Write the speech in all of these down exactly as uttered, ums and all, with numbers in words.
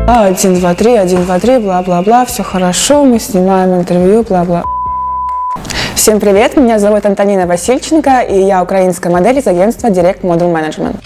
Один, два, три, один, два, три, бла-бла-бла, все хорошо, мы снимаем интервью, бла-бла. Всем привет, меня зовут Антонина Васильченко, и я украинская модель из агентства Direct Model Management.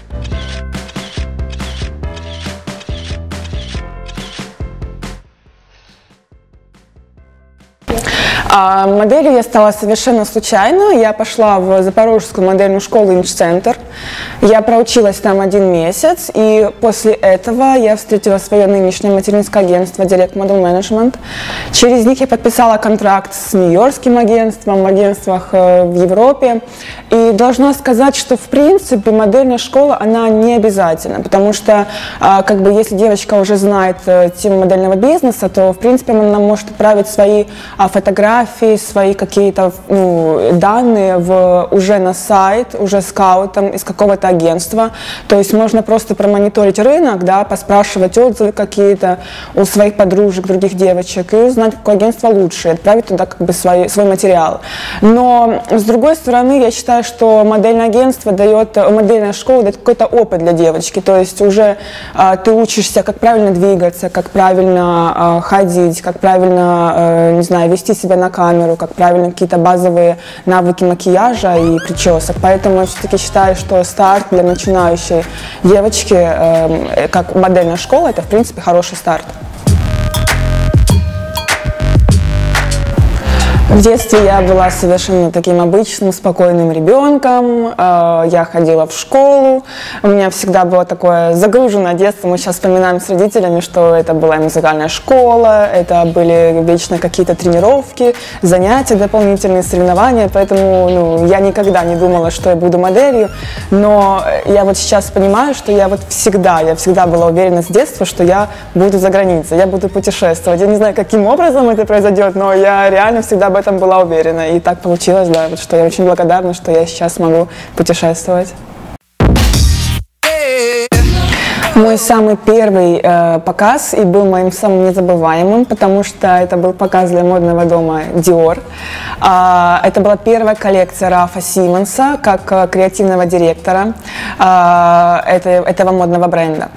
А моделью я стала совершенно случайно. Я пошла в Запорожскую модельную школу Имидж-центр. Я проучилась там один месяц, и после этого я встретила свое нынешнее материнское агентство Direct Model Management. Через них я подписала контракт с нью-йоркским агентством, в агентствах в Европе. И должна сказать, что в принципе модельная школа, она не обязательна, потому что как бы если девочка уже знает тему модельного бизнеса, то в принципе она может отправить свои фотографии, свои какие-то ну, данные в, уже на сайт, уже скаутом из какого-то агентства. То есть можно просто промониторить рынок, да, поспрашивать отзывы какие-то у своих подружек, других девочек и узнать, какое агентство лучше, и отправить туда как бы свой, свой материал. Но с другой стороны, я считаю, что модельное агентство дает, модельная школа дает какой-то опыт для девочки. То есть уже а, ты учишься, как правильно двигаться, как правильно а, ходить, как правильно, а, не знаю, вести себя на камеру, как правильно какие-то базовые навыки макияжа и причесок. Поэтому я все-таки считаю, что старт для начинающей девочки, э, как модельная школа, это в принципе хороший старт. В детстве я была совершенно таким обычным, спокойным ребенком. Я ходила в школу. У меня всегда было такое загруженное детство. Мы сейчас вспоминаем с родителями, что это была музыкальная школа, это были вечно какие-то тренировки, занятия дополнительные, соревнования. Поэтому ну, я никогда не думала, что я буду моделью. Но я вот сейчас понимаю, что я вот всегда, я всегда была уверена с детства, что я буду за границей, я буду путешествовать. Я не знаю, каким образом это произойдет, но я реально всегда об этом была уверена. И так получилось, да, вот, что я очень благодарна, что я сейчас могу путешествовать. Мой самый первый э, показ и был моим самым незабываемым, потому что это был показ для модного дома Dior. Э, это была первая коллекция Рафа Симмонса как э, креативного директора э, это, этого модного бренда.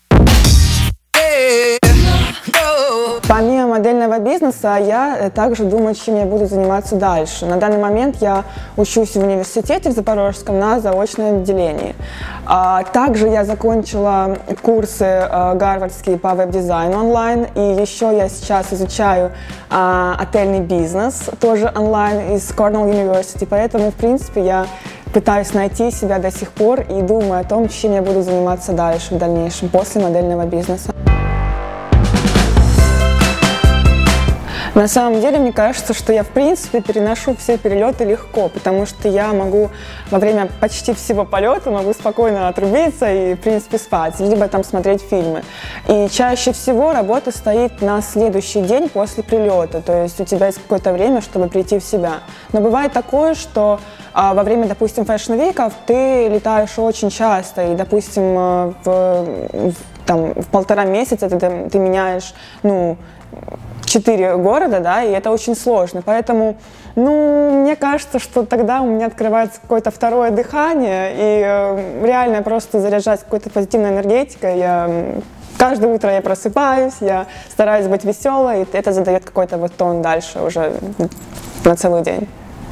Помимо модельного бизнеса, я также думаю, чем я буду заниматься дальше. На данный момент я учусь в университете в Запорожском на заочном отделении. Также я закончила курсы гарвардские по веб-дизайну онлайн, и еще я сейчас изучаю отельный бизнес, тоже онлайн из Cornell University, поэтому, в принципе, я пытаюсь найти себя до сих пор и думаю о том, чем я буду заниматься дальше, в дальнейшем, после модельного бизнеса. На самом деле, мне кажется, что я, в принципе, переношу все перелеты легко, потому что я могу во время почти всего полета могу спокойно отрубиться и, в принципе, спать, либо там смотреть фильмы. И чаще всего работа стоит на следующий день после прилета, то есть у тебя есть какое-то время, чтобы прийти в себя. Но бывает такое, что а, во время, допустим, фэшн-виков ты летаешь очень часто, и, допустим, в, в, там, в полтора месяца ты, ты меняешь, ну, четыре города, да, и это очень сложно, поэтому, ну, мне кажется, что тогда у меня открывается какое-то второе дыхание, и э, реально просто заряжать какой-то позитивной энергетикой. Я, каждое утро я просыпаюсь, я стараюсь быть веселой, и это задает какой-то вот тон дальше уже на целый день.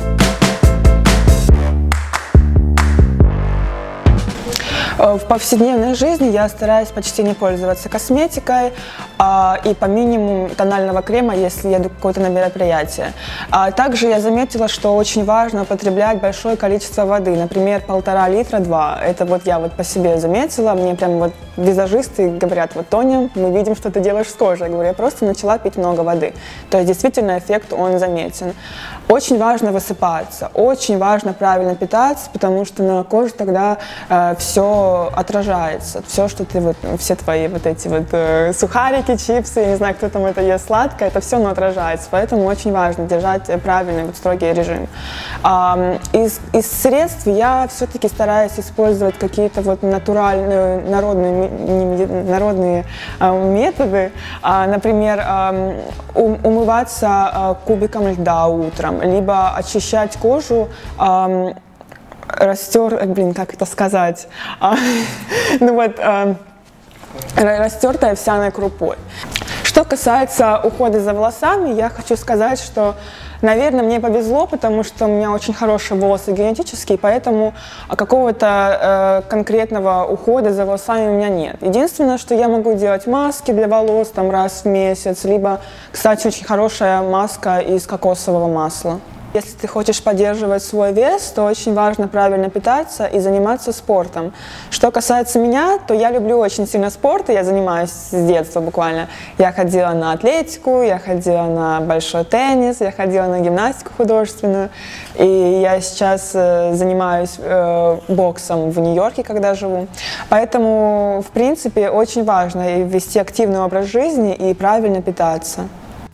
В повседневной жизни я стараюсь почти не пользоваться косметикой а, и по минимуму тонального крема, если еду какое-то на мероприятие. А также я заметила, что очень важно употреблять большое количество воды, например, полтора литра, два. Это вот я вот по себе заметила, мне прям вот визажисты говорят: вот, Тоня, мы видим, что ты делаешь с кожей. Я говорю, я просто начала пить много воды. То есть действительно эффект, он заметен. Очень важно высыпаться, очень важно правильно питаться, потому что на коже тогда э, все отражается, все, что ты, вот, все твои вот эти вот э, сухарики, чипсы, я не знаю, кто там это ест сладкое, это все, но отражается, поэтому очень важно держать правильный, вот, строгий режим. А, из, из средств я все-таки стараюсь использовать какие-то вот натуральные, народные, народные э, методы, а, например, э, умываться э, кубиком льда утром, либо очищать кожу, э, растер, блин, как это сказать, а, ну вот, а, растертая овсяной крупой. Что касается ухода за волосами, я хочу сказать, что, наверное, мне повезло, потому что у меня очень хорошие волосы генетические, поэтому какого-то э, конкретного ухода за волосами у меня нет. Единственное, что я могу делать маски для волос там, раз в месяц, либо, кстати, очень хорошая маска из кокосового масла. Если ты хочешь поддерживать свой вес, то очень важно правильно питаться и заниматься спортом. Что касается меня, то я люблю очень сильно спорт, и я занимаюсь с детства буквально. Я ходила на атлетику, я ходила на большой теннис, я ходила на гимнастику художественную. И я сейчас э, занимаюсь э, боксом в Нью-Йорке, когда живу. Поэтому, в принципе, очень важно вести активный образ жизни и правильно питаться.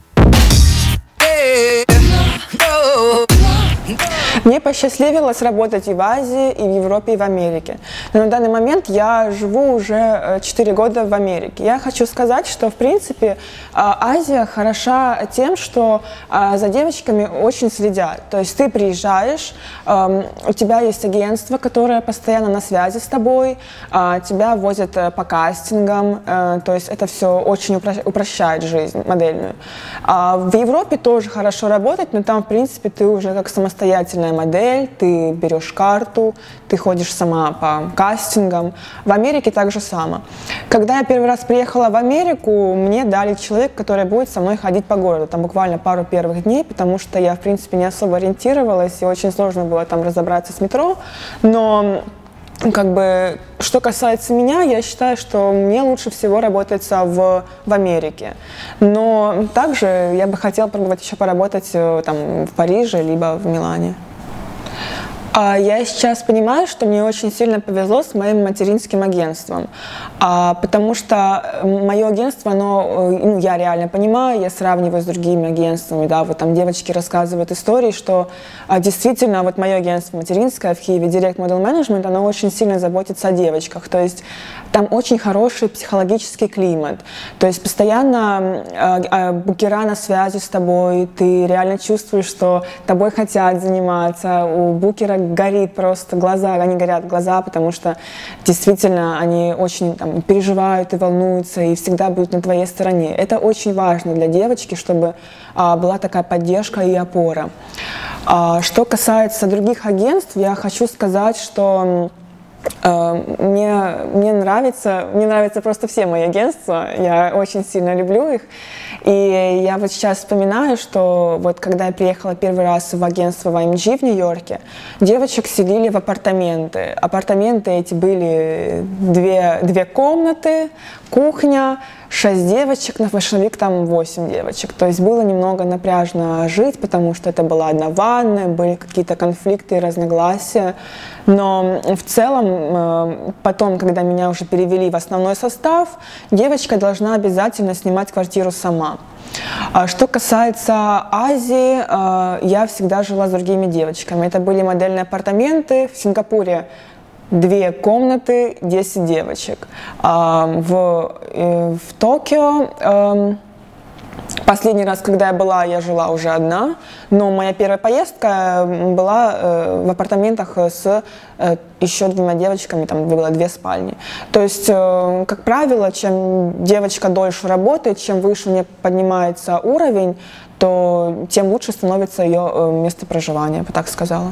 Мне посчастливилось работать и в Азии, и в Европе, и в Америке. Но на данный момент я живу уже четыре года в Америке. Я хочу сказать, что, в принципе, Азия хороша тем, что за девочками очень следят. То есть ты приезжаешь, у тебя есть агентство, которое постоянно на связи с тобой, тебя возят по кастингам, то есть это все очень упрощает жизнь модельную. В Европе тоже хорошо работать, но там, в принципе, ты уже как самостоятельная модель, ты берешь карту, ты ходишь сама по кастингам. В Америке так же само. Когда я первый раз приехала в Америку, мне дали человека, который будет со мной ходить по городу. Там буквально пару первых дней, потому что я, в принципе, не особо ориентировалась, и очень сложно было там разобраться с метро. Но как бы, что касается меня, я считаю, что мне лучше всего работается в, в Америке. Но также я бы хотела пробовать еще поработать там, в Париже, либо в Милане. Я сейчас понимаю, что мне очень сильно повезло с моим материнским агентством, потому что мое агентство, оно, ну, я реально понимаю, я сравниваю с другими агентствами, да, вот там девочки рассказывают истории, что действительно вот мое агентство материнское в Киеве, Direct Model Management, оно очень сильно заботится о девочках, то есть там очень хороший психологический климат, то есть постоянно букера на связи с тобой, ты реально чувствуешь, что тобой хотят заниматься, у букера горит просто глаза, они горят глаза, потому что действительно они очень там, переживают и волнуются, и всегда будут на твоей стороне. Это очень важно для девочки, чтобы а, была такая поддержка и опора. А, что касается других агентств, я хочу сказать, что Мне, мне, нравится, мне нравятся просто все мои агентства, я очень сильно люблю их. И я вот сейчас вспоминаю, что вот когда я приехала первый раз в агентство в эй эм джи в Нью-Йорке, девочек селили в апартаменты. Апартаменты эти были две, две комнаты, кухня, шесть девочек, на Fashion Week там восемь девочек. То есть было немного напряжно жить, потому что это была одна ванная, были какие-то конфликты и разногласия. Но в целом, потом, когда меня уже перевели в основной состав, девочка должна обязательно снимать квартиру сама. Что касается Азии, я всегда жила с другими девочками. Это были модельные апартаменты в Сингапуре. Две комнаты, десять девочек. В, в Токио последний раз, когда я была, я жила уже одна, но моя первая поездка была в апартаментах с еще двумя девочками, там было две спальни. То есть, как правило, чем девочка дольше работает, чем выше у нее поднимается уровень, то тем лучше становится ее место проживания, я бы так сказала.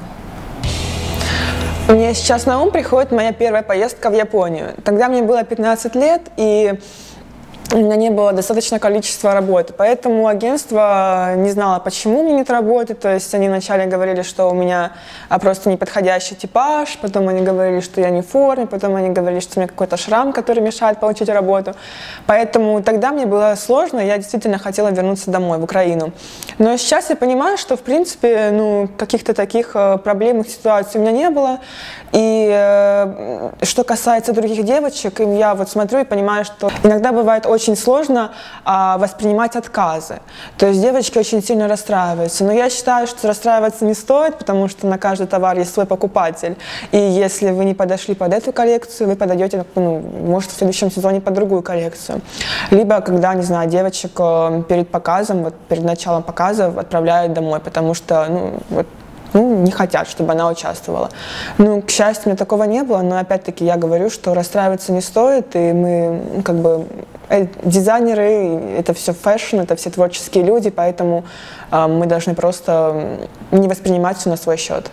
Мне сейчас на ум приходит моя первая поездка в Японию. Тогда мне было пятнадцать лет, и у меня не было достаточного количества работы, поэтому агентство не знало, почему у меня нет работы, то есть они вначале говорили, что у меня просто неподходящий типаж, потом они говорили, что я не в форме, потом они говорили, что у меня какой-то шрам, который мешает получить работу, поэтому тогда мне было сложно, я действительно хотела вернуться домой, в Украину. Но сейчас я понимаю, что, в принципе, ну, каких-то таких проблемных ситуаций у меня не было, и э, что касается других девочек, я вот смотрю и понимаю, что иногда бывает очень очень сложно а, воспринимать отказы. То есть девочки очень сильно расстраиваются. Но я считаю, что расстраиваться не стоит, потому что на каждый товар есть свой покупатель. И если вы не подошли под эту коллекцию, вы подойдете, ну, может, в следующем сезоне под другую коллекцию. Либо, когда, не знаю, девочек перед показом, вот перед началом показа отправляют домой, потому что, ну, вот, ну, не хотят, чтобы она участвовала. Ну, к счастью, у меня такого не было, но опять-таки я говорю, что расстраиваться не стоит, и мы, ну, как бы, э, дизайнеры, это все фэшн, это все творческие люди, поэтому э, мы должны просто не воспринимать все на свой счет.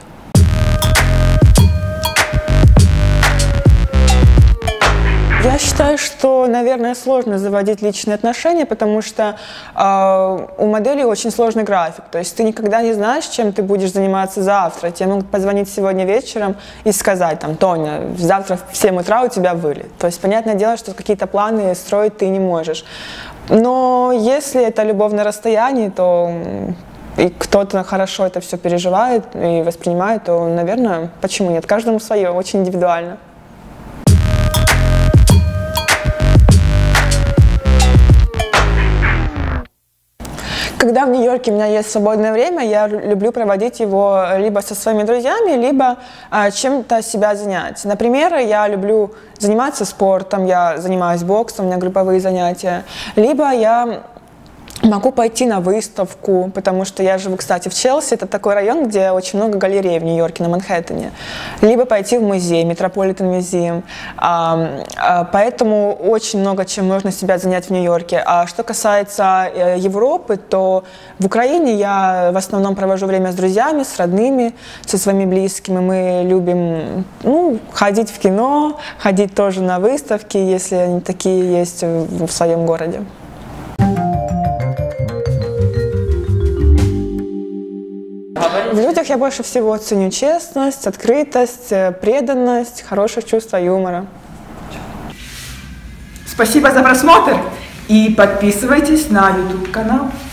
Я считаю, что, наверное, сложно заводить личные отношения, потому что э, у модели очень сложный график. То есть ты никогда не знаешь, чем ты будешь заниматься завтра. Тебе могут позвонить сегодня вечером и сказать, там, Тоня, завтра в семь утра у тебя вылет. То есть, понятное дело, что какие-то планы строить ты не можешь. Но если это любовь на расстоянии, то и кто-то хорошо это все переживает и воспринимает, то, наверное, почему нет? Каждому свое, очень индивидуально. Когда в Нью-Йорке у меня есть свободное время, я люблю проводить его либо со своими друзьями, либо а, чем-то себя занять. Например, я люблю заниматься спортом, я занимаюсь боксом, у меня групповые занятия, либо я могу пойти на выставку, потому что я живу, кстати, в Челси, это такой район, где очень много галерей в Нью-Йорке, на Манхэттене. Либо пойти в музей, Метрополитен музей. Поэтому очень много чем можно себя занять в Нью-Йорке. А что касается Европы, то в Украине я в основном провожу время с друзьями, с родными, со своими близкими. Мы любим, ну, ходить в кино, ходить тоже на выставки, если они такие есть в своем городе. В людях я больше всего ценю честность, открытость, преданность, хорошее чувство юмора. Спасибо за просмотр и подписывайтесь на ютуб канал.